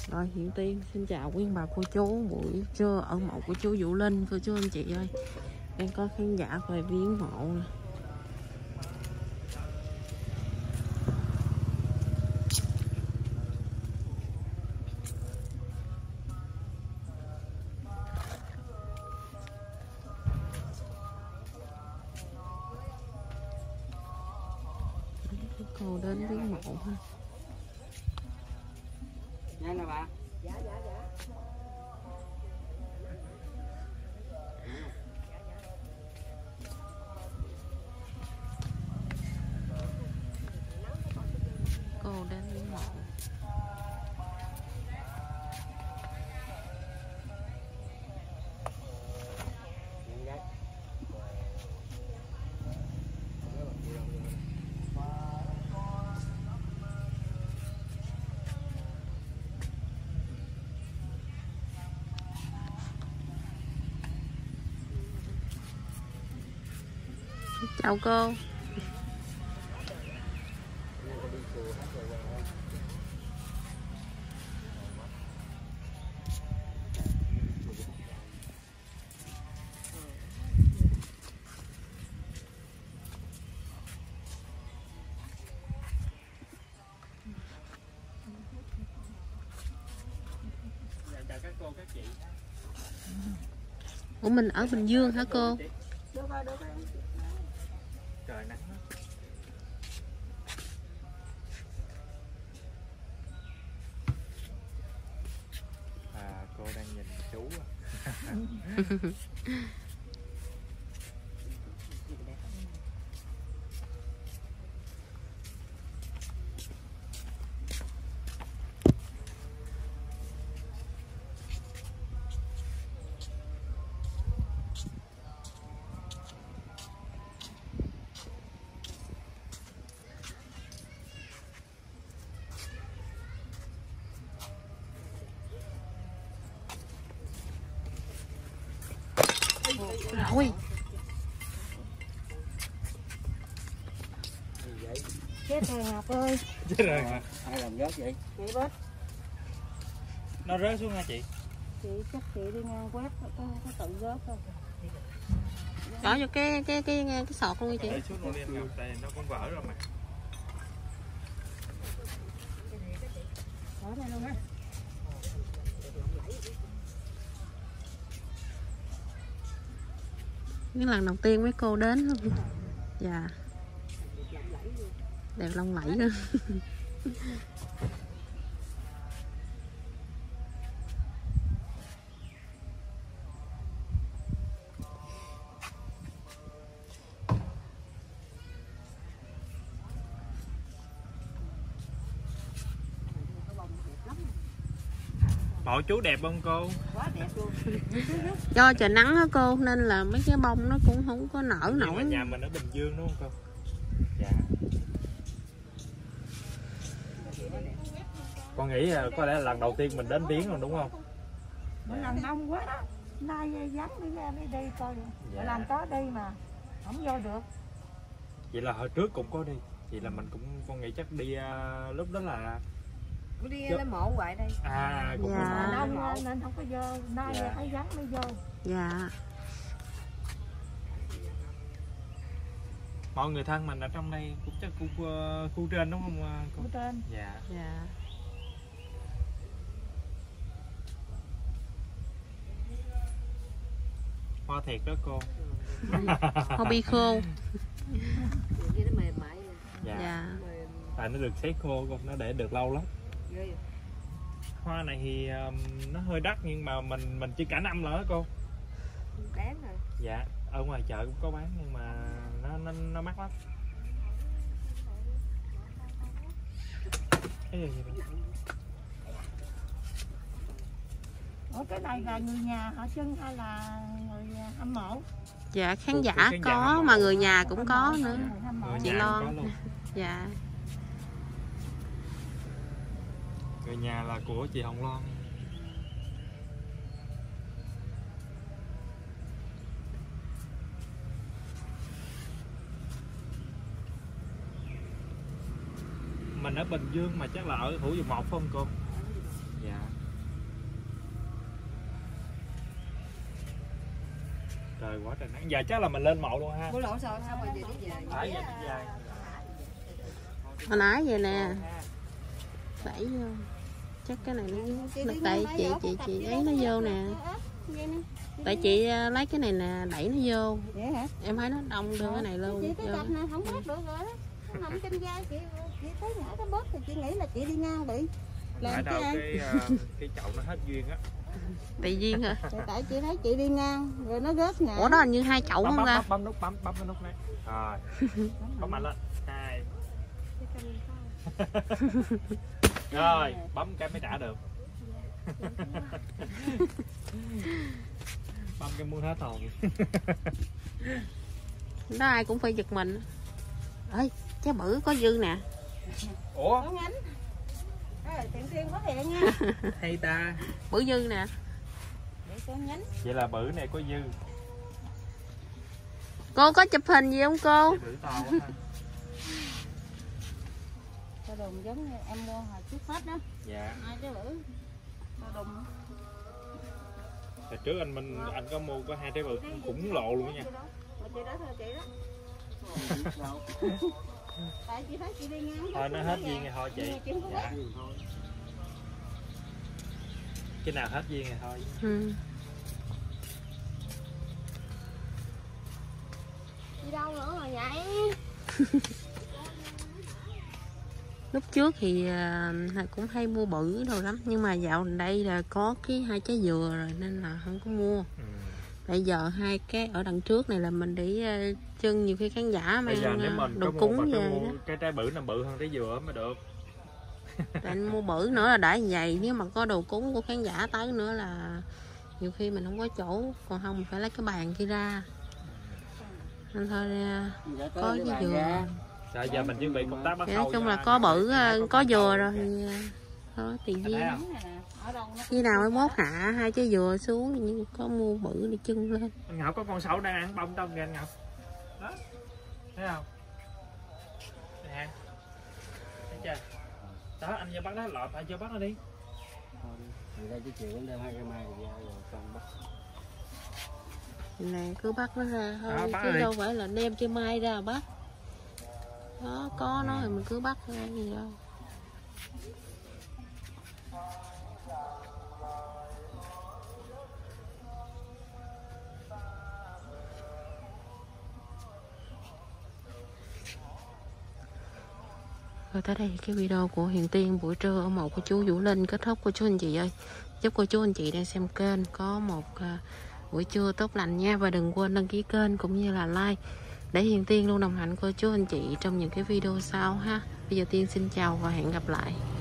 Rồi Hiện Tiên xin chào quý bà cô chú buổi trưa ở mộ của chú Vũ Linh. Cô chú anh chị ơi, đang có khán giả về viếng mộ nè. Cô đến viếng mộ ha. Nhanh nè bà. Dạ. Cô đến viếng mộ. Chào cô. Chào các cô, các chị. Ủa mình ở Bình Dương hả cô? Được rồi. Trời nắng lắm. Cô đang nhìn chú à. Rồi. Chết rồi Ngọc ơi. Chết rồi hả? Ai làm rớt vậy? Chị bớt. Nó rớt xuống hả chị? Chị chắc chị đi ngang quét có tự rớt thôi. Bỏ vô cái sọt luôn chị. Để xuống luôn đi em, tại nó cũng vỡ rồi mà. Ở đây luôn á. Cái lần đầu tiên mấy cô đến luôn. Dạ. Đẹp lông lẫy luôn. Mộ chú đẹp không cô? Quá đẹp luôn. Do trời nắng á cô nên là mấy cái bông nó cũng không có nở nổi. Nhà mình ở Bình Dương đúng không cô? Dạ. Con nghĩ là có lẽ là lần đầu tiên mình đến viếng rồi đúng không? Bữa lần đông quá đó. Nay vắng đi ra đi coi. Dạ. Làm có đi mà không vô được. Vậy là hồi trước cũng có đi. Vậy là mình cũng, con nghĩ chắc đi lúc đó là Đi lên mộ hoài đây. cũng Dạ. Đông nên không có vô. Nay Dạ. thấy vắng mới vô. Dạ. mọi người thân mình ở trong đây cũng chắc khu trên đúng không cô? Ở trên. Dạ. Dạ. Hoa thiệt đó cô. Hobby khô. Nó mềm mại. Dạ. Dạ. Tại nó được sấy khô cô, nó để được lâu lắm. Hoa này thì nó hơi đắt nhưng mà mình chỉ cả năm rồi đó cô. Đáng rồi. Dạ, ở ngoài chợ cũng có bán nhưng mà nó mắc lắm. Cái gì vậy? Ủa cái này là người nhà họ xưng hay là người hâm mộ? Dạ khán giả khán giả có hâm mộ. mà người nhà cũng có nữa. Người Chị nhà Lo. cũng có luôn. Dạ. Người nhà là của chị Hồng Loan. Mình ở Bình Dương mà chắc là ở Hữu Dụ 1 phải không cô? Dạ. trời quá trời nắng. Giờ chắc là mình lên mộ luôn ha. Bữa lộn xong rồi về đi về. Phải vậy đi về. Hồi nãy vậy nè, đẩy vô. Chắc cái này nó tại chị ấy nó vô nè. Tại chị lấy cái này nè, đẩy nó vô. Vậy hả? Em thấy nó đông đưa cái này luôn. Chị cái cặp này không bớt được rồi đó. Nó nằm trên vai chị thấy nhỏ cái bớt thì chị nghĩ là chị đi ngang bị. Phải đâu cái chậu nó hết duyên á. Tại duyên hả? Tại chị thấy chị đi ngang rồi nó rớt ngã. Ủa đó hình như 2 chậu không ra? Bấm nút bấm cái nút này. Rồi. Bấm mạnh lên. 2. Rồi, bấm cái mới trả được. Bấm cái muốn hết hồn. Đó ai cũng phải giật mình. Ê, trái bự có dư nè. Ủa? Có nhánh. Tiền tiên có thiện nha. Hay ta. Bự dư nè. Để có nhánh. Vậy là bự này có dư. Cô có chụp hình gì không cô? Bự to quá ha. Cái đùm giống như em mua hồi trước Tết đó. Dạ. 2 trái bự. Cái đùm. Hồi trước anh có mua có 2 trái bự cũng lộ luôn nha. Mà chị đó thôi chị đó. Tại chị thấy chị đi ngang. Thôi nó hết duyên rồi thôi chị. Dạ. Cái nào hết duyên rồi thôi. Ừ. Đi đâu nữa mà vậy? Lúc trước thì cũng hay mua bự đồ lắm, nhưng mà dạo đây là có cái 2 trái dừa rồi nên là không có mua. Bây giờ 2 cái ở đằng trước này là mình để chân, nhiều khi khán giả mang đồ cúng về đó. Cái trái bự nó bự hơn trái dừa mới được. Tại anh mua bự nữa là đã vậy, nếu mà có đồ cúng của khán giả tới nữa là nhiều khi mình không có chỗ, còn không mình phải lấy cái bàn kia ra. Nên thôi có cái dừa. Rồi giờ mình chuẩn bị công tác bắt đầu. Nói chung là có bự có dừa rồi thì thôi tùy duyên. Khi nào mới mốt hạ 2 trái dừa xuống nhưng có mua bự đi chân lên. Anh Ngọc có con sậu đang ăn bông trong kìa anh Ngọc. Đó. Thấy không? Nè. Thấy chưa? Đó anh vô bắt nó lọt, anh vô bắt nó đi. Đây chứ chiều đem 2 cây mai ra rồi xong bắt. Nè cứ bắt nó ra thôi, Đó, chứ đâu phải là đem cây mai ra bắt. Đó, có nó thì mình cứ bắt thôi gì đâu. Rồi tới đây cái video của Hiền Tiên buổi trưa ở mộ của chú Vũ Linh kết thúc cô chú anh chị ơi. Chúc cô chú anh chị đang xem kênh có một buổi trưa tốt lành nha. Và đừng quên đăng ký kênh cũng như là like để Hiền Tiên luôn đồng hành cô chú anh chị trong những cái video sau ha. Bây giờ Tiên xin chào và hẹn gặp lại.